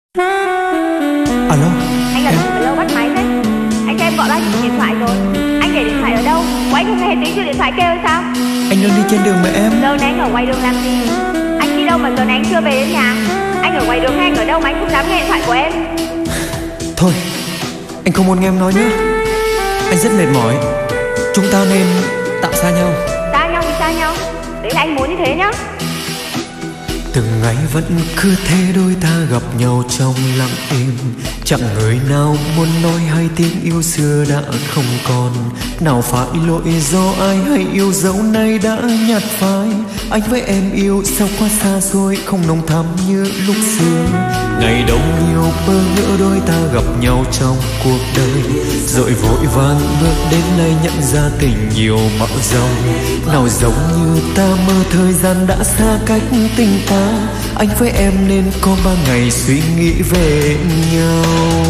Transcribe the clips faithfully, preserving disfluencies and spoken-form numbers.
Alo. Anh là từ lâu bắt máy thế? Anh cho em gọi ba chục điện thoại rồi. Anh để điện thoại ở đâu? Ủa, anh không nghe tiếng chuông điện thoại kêu hay sao? Anh đang đi trên đường mà em. Giờ này anh ở ngoài đường làm gì? Anh đi đâu mà giờ này anh chưa về đến nhà? Anh ở ngoài đường hay anh ở đâu mà anh không dám nghe điện thoại của em? Thôi, anh không muốn nghe em nói nữa. Anh rất mệt mỏi. Chúng ta nên tạm xa nhau. Xa nhau thì xa nhau. Đấy là anh muốn như thế nhá. Từng ngày vẫn cứ thế đôi ta gặp nhau trong lặng im. Chẳng người nào muốn nói hay tiếng yêu xưa đã không còn. Nào phải lỗi do ai hay yêu dấu nay đã nhạt phai. Anh với em yêu sao quá xa xôi, không nồng thắm như lúc xưa. Ngày đầu nhiều bơ ngỡ đôi ta gặp nhau trong cuộc đời, rồi vội vàng bước đến nay nhận ra tình nhiều mạo dòng. Nào giống như ta mơ thời gian đã xa cách tình ta. Anh với em nên có ba ngày suy nghĩ về nhau.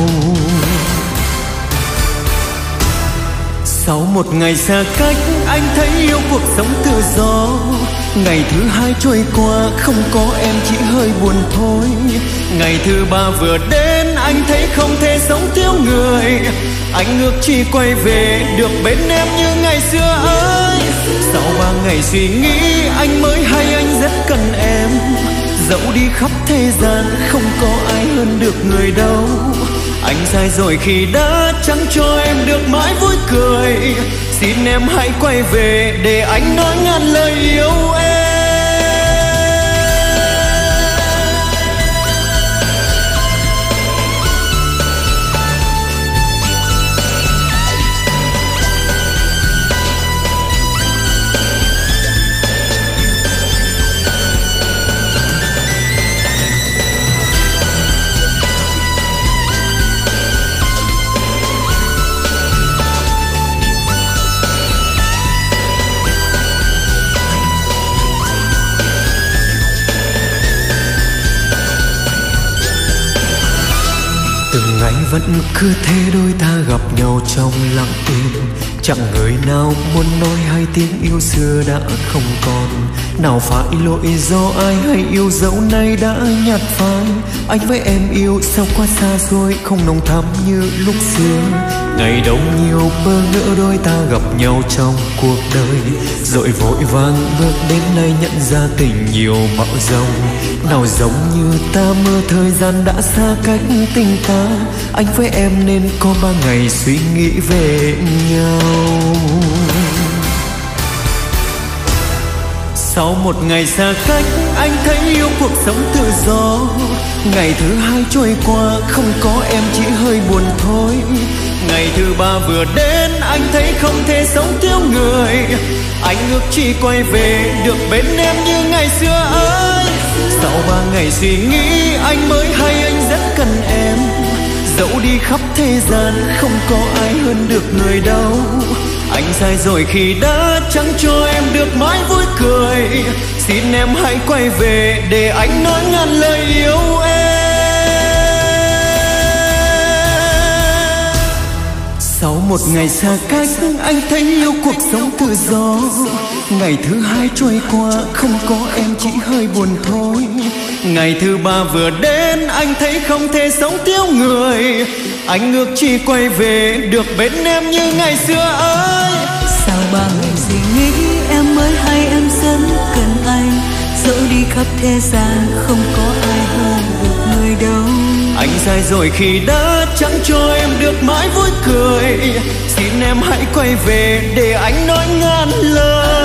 Sau một ngày xa cách anh thấy yêu cuộc sống tự do. Ngày thứ hai trôi qua không có em chỉ hơi buồn thôi. Ngày thứ ba vừa đến anh thấy không thể sống thiếu người. Anh ước chỉ quay về được bên em như ngày xưa ấy. Sau ba ngày suy nghĩ anh mới hay anh rất cần em. Dẫu đi khắp thế gian không có ai hơn được người đâu. Anh sai rồi khi đã chẳng cho em được mãi vui cười. Xin em hãy quay về để anh nói ngàn lời yêu em. Từng ngày vẫn cứ thế đôi ta gặp nhau trong lặng im. Chẳng người nào muốn nói hay tiếng yêu xưa đã không còn. Nào phải lỗi do ai hay yêu dấu nay đã nhạt phai. Anh với em yêu sao quá xa xôi, không nồng thắm như lúc xưa. Ngày đông nhiều bơ ngỡ đôi ta gặp nhau trong cuộc đời, rồi vội vàng bước đến nay nhận ra tình nhiều mạo dòng. Nào giống như ta mơ thời gian đã xa cách tình ta. Anh với em nên có ba ngày suy nghĩ về nhau. Sau một ngày xa cách anh thấy yêu cuộc sống tự do. Ngày thứ hai trôi qua không có em chỉ hơi buồn thôi. Ngày thứ ba vừa đến anh thấy không thể sống thiếu người. Anh ước chỉ quay về được bên em như ngày xưa ấy. Sau ba ngày suy nghĩ anh mới hay anh rất cần em. Dẫu đi khắp thế gian không có ai hơn được người đâu. Anh sai rồi khi đã chẳng cho em được mãi vui cười. Xin em hãy quay về để anh nói ngàn lời yêu em. Sau một ngày xa cách anh thấy yêu cuộc sống tự do. Ngày thứ hai trôi qua không có em chỉ hơi buồn thôi. Ngày thứ ba vừa đến anh thấy không thể sống thiếu người. Anh ước chỉ quay về được bên em như ngày xưa ấy. Sau ba ngày suy nghĩ em mới hay em rất cần anh. Dẫu đi khắp thế gian không có ai hơn được người đâu. Anh sai rồi khi đã chẳng cho em được mãi vui cười. Xin em hãy quay về để anh nói ngàn lời.